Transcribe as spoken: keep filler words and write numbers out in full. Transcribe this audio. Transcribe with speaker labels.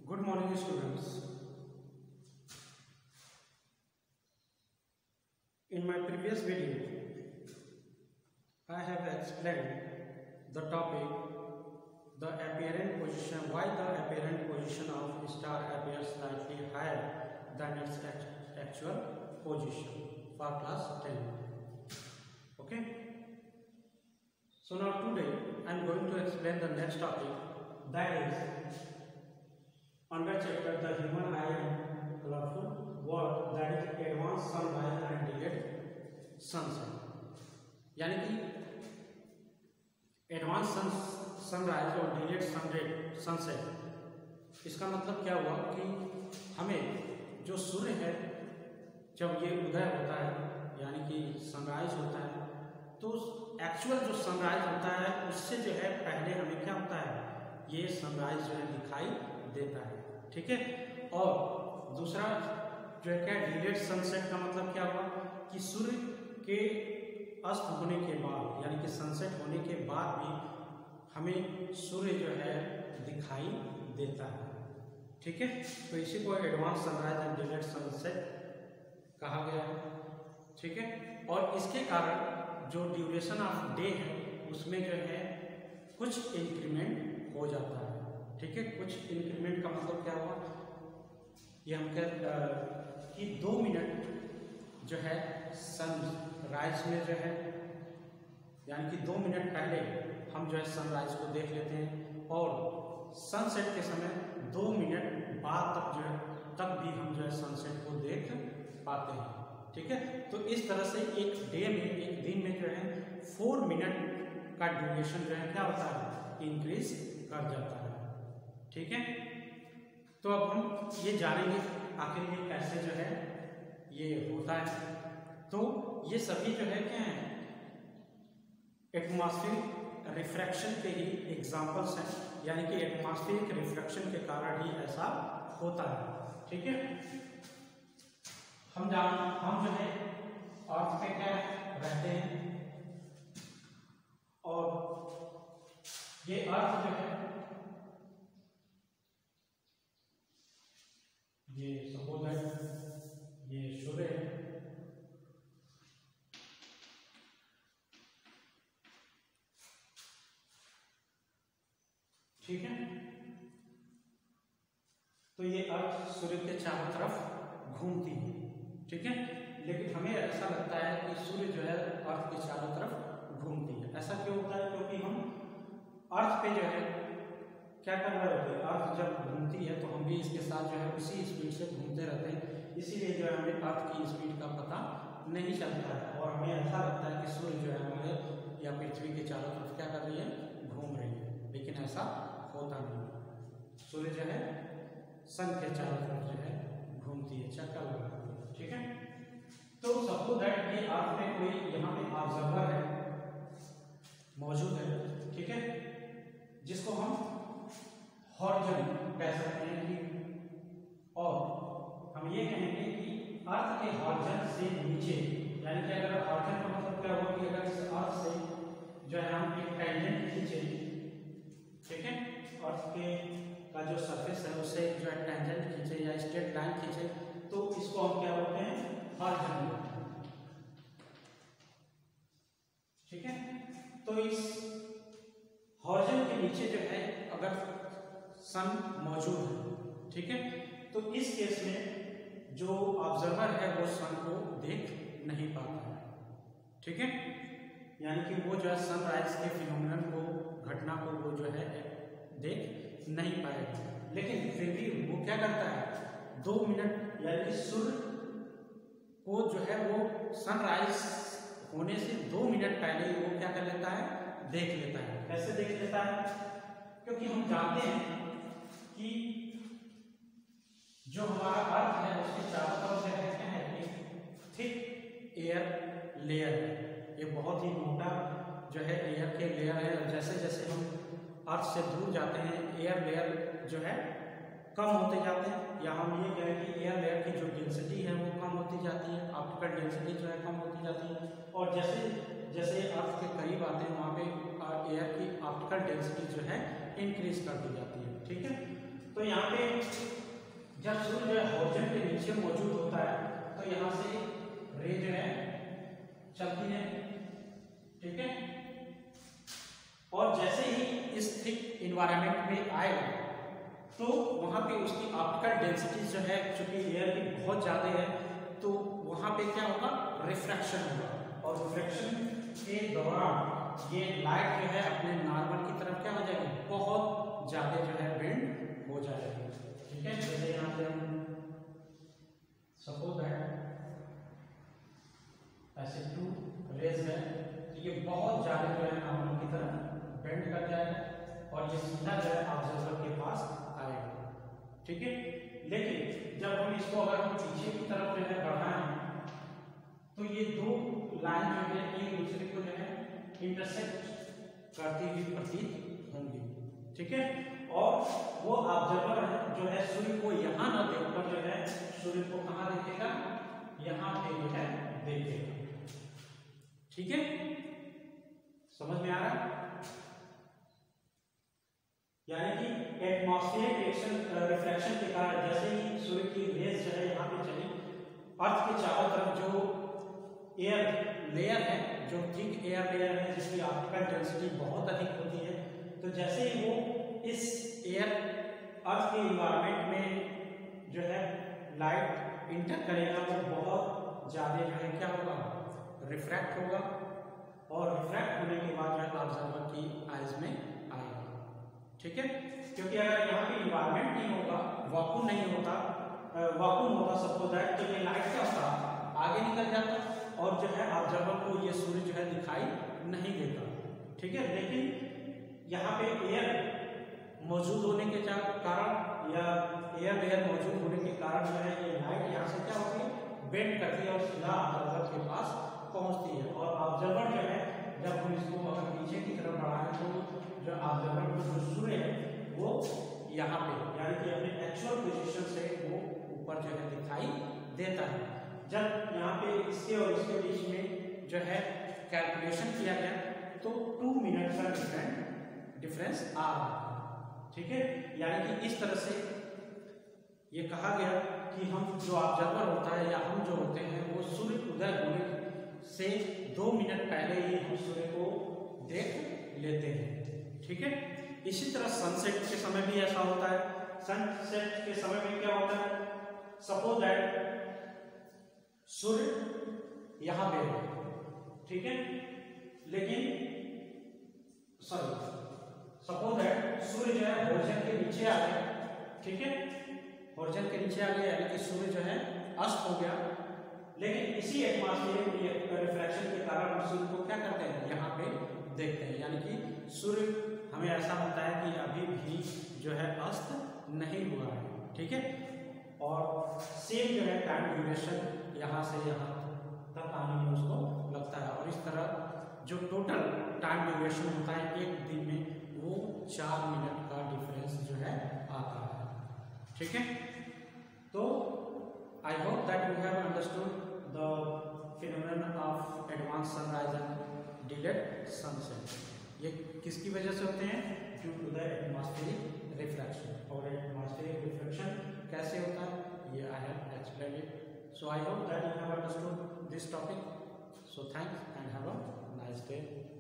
Speaker 1: Good morning, students. In my previous video, I have explained the topic, the apparent position, why the apparent position of star appears slightly higher than its actual position for class ten. Okay. So now today I am going to explain the next topic, that is under chapter the human eye and colorful world, that is advanced sunrise and delayed sunset. यानी कि advance sun sunrise और delayed सनरेट sunset, इसका मतलब क्या हुआ कि हमें जो सूर्य है जब ये उदय होता है यानी कि सनराइज होता है, तो एक्चुअल जो सनराइज होता है उससे जो है पहले हमें क्या होता है, ये सनराइज जो है दिखाई देता है। ठीक है। और दूसरा जो है क्या, डिलेड सनसेट का मतलब क्या हुआ कि सूर्य के अस्त होने के बाद यानी कि सनसेट होने के बाद भी हमें सूर्य जो है दिखाई देता है। ठीक है। तो इसी को advance sunrise and delayed sunset कहा गया है। ठीक है। और इसके कारण जो ड्यूरेशन ऑफ डे है उसमें जो है कुछ इंक्रीमेंट हो जाता है। ठीक है। कुछ इंक्रीमेंट का मतलब क्या हुआ, ये हम कह कि दो मिनट जो है सनराइज में जो है यानी कि दो मिनट पहले हम जो है सनराइज को देख लेते हैं और सनसेट के समय दो मिनट बाद तक जो है तब भी हम जो है सनसेट को देख पाते हैं। ठीक है। तो इस तरह से एक डे में, एक दिन में जो है फोर मिनट का ड्यूरेशन जो है क्या होता है, इंक्रीज कर जाता है। ठीक है। तो अब हम ये जानेंगे आखिर ये कैसे जो है ये होता है। तो ये सभी जो है क्या है, एटमॉस्फेरिक रिफ्रैक्शन के ही एग्जांपल्स हैं, यानी कि एटमॉस्फेरिक रिफ्रैक्शन के कारण ही ऐसा होता है। ठीक है। हम जान हम जो है अर्थ पे क्या रहते हैं और ये अर्थ जो है ये सपोज है ये सूर्य है। ठीक है। तो ये अर्थ सूर्य के चारों तरफ घूमती है। ठीक है। लेकिन हमें ऐसा लगता है कि सूर्य जो है अर्थ के चारों तरफ घूमती है। ऐसा क्यों होता है, क्योंकि हम अर्थ पे जो है क्या कर रहे होते हैं, अर्थ जब घूमती है तो हम भी इसके साथ जो है उसी स्पीड से घूमते रहते हैं, इसीलिए जो है हमें अर्थ की स्पीड का पता नहीं चलता है और हमें ऐसा लगता है कि सूर्य जो है हमारे या पृथ्वी के चारों तरफ क्या कर रही है, घूम रही है। लेकिन ऐसा होता नहीं। सूर्य जो है सन के चारों तरफ जो है घूमती है, चक्कर लगाती है। ठीक है। तो सपोज दैट ये अर्थ में कोई यहाँ पे ऑब्जर्वर है मौजूद है। ठीक है। जिसको हम हॉरिजॉन कह सकते हैं कि, और हम ये कहेंगे कि अर्थ के हॉरिजॉन से नीचे, यानी कि अगर हॉरिजॉन का मतलब क्या हुआ कि अगर इस अर्थ से जो है हम एक टेंजेंट खींचे, ठीक है, अर्थ के का जो सरफेस है उससे जो है टेंजेंट खींचे या स्ट्रेट लाइन खींचे, तो इसको हम क्या बोलते हैं, हॉरिजॉन। ठीक है। तो इस हॉरिजॉन के नीचे जो है अगर सन मौजूद है, ठीक है, तो इस केस में जो ऑब्जर्वर है वो सन को देख नहीं पाता है। ठीक है। यानी कि वो जो है सनराइज के फिनोमिनन को, घटना को वो जो है देख नहीं पाएगा। लेकिन फिर भी वो क्या करता है, दो मिनट यानी कि सूर्य को जो है वो सनराइज होने से दो मिनट पहले वो क्या कर लेता है, देख लेता है। कैसे देख लेता है, क्योंकि हम जानते हैं कि जो हमारा अर्थ है उसके चारों तरफ जो है क्या है, एक थिक एयर लेयर है। ये बहुत ही मोटा जो है एयर के लेयर है। और जैसे जैसे हम अर्थ से दूर जाते हैं एयर लेयर जो है कम होते जाते हैं, या हम ये कहें कि एयर लेयर की जो डेंसिटी है वो कम होती जाती है, ऑप्टिकल डेंसिटी जो है कम होती जाती है। और जैसे जैसे अर्थ के करीब आते हैं वहाँ पे एयर की ऑप्टिकल डेंसिटी जो है इंक्रीज कर दी जाती है। ठीक है। तो यहाँ पे जब सूर्य जो है हॉरिजॉन के नीचे मौजूद होता है तो यहाँ से रे जो है चलती है, ठीक है। और जैसे ही इस थिक इन्वायरमेंट में आएगा तो वहाँ पे उसकी ऑप्टिकल डेंसिटी जो है चूंकि एयर की बहुत ज़्यादा है तो वहाँ पे क्या होगा, रिफ्रैक्शन होगा, और रिफ्रैक्शन के दौरान ये लाइट जो है अपने नॉर्मल की तरफ क्या हो जाएगी, बहुत ज़्यादा जो है बेंड हो जाएगी, ठीक है। जैसे यहाँ पे हम सपोज दैट ऐसे टू रेज है तो ये बहुत ज़्यादा जो है नॉर्मल की तरफ बेंड कर जाएगा और ये सीधा जो है ऑब्जर्वर के पास आएगा, ठीक है। लेकिन जब हम इसको अगर हम पीछे की तरफ जो है बढ़ाएं तो ये दो लाइन जो है एक दूसरे को जो है इंटरसेक्ट करती हुई प्रतीत होंगी, ठीक है। और वो ऑब्जर्वर है जो है सूर्य को यहाँ न देखकर जो है सूर्य को कहाँ देखेगा, यहाँ पे जो है देखेगा, ठीक है। समझ में आ रहा है? यानी कि एटमॉस्फेरिक रिएक्शन रिफ्रैक्शन के कारण जैसे ही सूर्य की रेज जो है यहाँ पे चली, अर्थ के चारों तरफ जो एयर लेयर है, जो थिक एयर लेयर है जिसकी ऑप्टिकल डेंसिटी बहुत अधिक होती है, तो जैसे ही वो इस एयर अर्थ के इन्वायरमेंट में जो है लाइट इंटर करेगा वो बहुत ज़्यादा जो है क्या होगा, रिफ्रैक्ट होगा, और रिफ्रैक्ट होने के बाद जो है ऑब्जर्वर की आइज में आएगा, ठीक है। क्योंकि अगर यहाँ पे इन्वायरमेंट नहीं होगा, वैक्यूम नहीं होता, वैक्यूम होता सपोज दैट, तो ये लाइट क्या होता, आगे निकल जाता और जो है ऑब्जर्वर को ये सूर्य जो है दिखाई नहीं देता, ठीक है। लेकिन यहाँ पे एयर मौजूद होने के कारण या एयर लेयर मौजूद होने के कारण जो है ये लाइट यहाँ से क्या होती है, बेंड करती है और सीधा ऑब्जर्वर के पास पहुँचती है, और ऑब्जर्वर जो है जब हम इसको अगर पीछे की तरफ बढ़ाएं तो जो ऑब्जर्वर को जो सूर्य है वो यहाँ पे यानी कि अपने एक्चुअल पोजीशन से वो ऊपर जो है दिखाई देता है। जब यहाँ पे इसके और इसके बीच में जो है कैलकुलेशन किया गया तो टू मिनट का डिफरेंट डिफरेंस आ रहा है, ठीक है। यानी कि इस तरह से ये कहा गया कि हम जो ऑब्जर्वर होता है या हम जो होते हैं वो सूर्य उदय होने से दो मिनट पहले ही हम सूर्य को देख लेते हैं, ठीक है। इसी तरह सनसेट के समय भी ऐसा होता है। सनसेट के समय में क्या होता है, सपोज दैट सूर्य यहाँ पे है, ठीक है, लेकिन सॉरी सपोज दैट सूर्य जो है हॉरिजॉन के नीचे आ गया, ठीक है, हॉरिजॉन के नीचे आ गया यानी कि सूर्य जो है अस्त हो गया, लेकिन इसी एटमॉस्फेरिक रिफ्रैक्शन के कारण हम सूर्य को क्या करते हैं, यहाँ पे देखते हैं, यानी कि सूर्य हमें ऐसा होता है कि अभी भी जो है अस्त नहीं हुआ है, ठीक है। और सेम जो है टाइम ड्यूरेशन यहाँ से यहाँ तक आने में उसको लगता है, और इस तरह जो टोटल टाइम ड्यूरेशन होता है एक दिन में वो चार मिनट का डिफरेंस जो है आता है, ठीक है। तो I hope that you have understood the phenomenon of advanced sunrise and delayed sunset। ये किसकी वजह से होते हैं, due to the atmospheric refraction. और एटमॉस्फेरिक रिफ्रैक्शन कैसे होता है ये I have explained it. So I hope that you have understood this topic. So thanks and have a nice day.